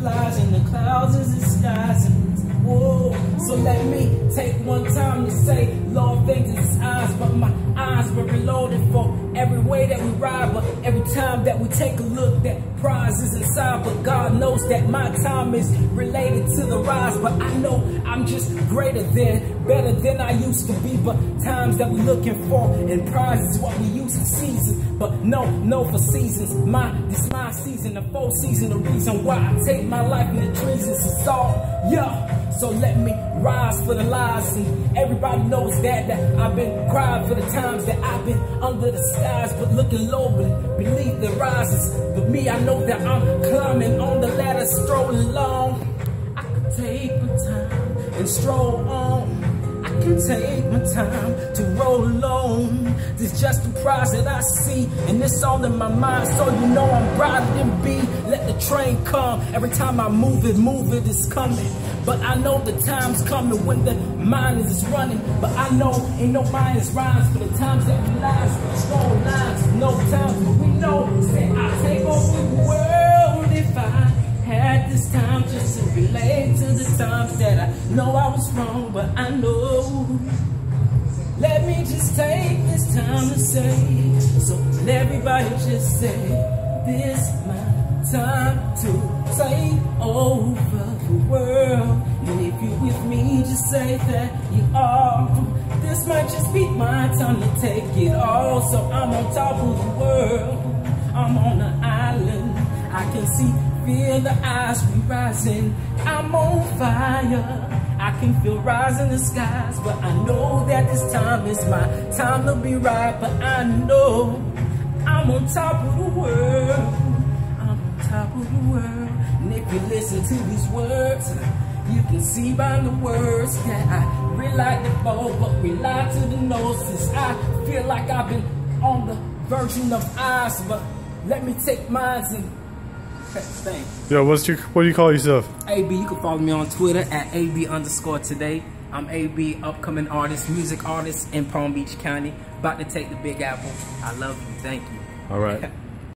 flies and the clouds is the skies. And whoa, so let me take one time to say, Lord, thanks in his eyes, but my eyes were reloaded for every way that we ride. But every time that we take a look, that prize is inside. But God knows that my time is related to the rise. But I know I'm just greater than, better than I used to be. But times that we're looking for, and prize is what we use for seasons. But no for seasons. This my season, the full season, the reason why I take my life in the treasons. It's all, yeah. So let me rise for the lies, and everybody knows that I've been crying for the times that I've been under the skies, but looking low beneath the rises. But me, I know that I'm climbing on the ladder, strolling along. I could take my time and stroll on. I can take my time to roll alone. This just the prize that I see, and it's all in my mind, so you know I'm brighter than B. Let the train come. Every time I move it is coming. But I know the time's coming when the mind is running. But I know ain't no mindless rhymes for the times that we lies. Strong lines, no times, but we know. Say I take over the world if I had this time just to relate to the times that I know I was wrong, but I know. Let me just take this time to say, so let everybody just say, this my time to take over the world. And if you're with me, just say that you are. This might just be my time to take it all. So I'm on top of the world, I'm on an island. I can see, feel the eyes be rising. I'm on fire. I can feel rising the skies, but I know that this time is my time to be right. But I know I'm on top of the world. I'm on top of the world. And if you listen to these words, you can see by the words that I rely the bow, but rely to the noses. I feel like I've been on the version of eyes, but let me take mine and thanks. Yo, what do you call yourself? AB. You can follow me on Twitter at AB_today. I'm AB, upcoming artist, music artist in Palm Beach County. About to take the Big Apple. I love you. Thank you. All right.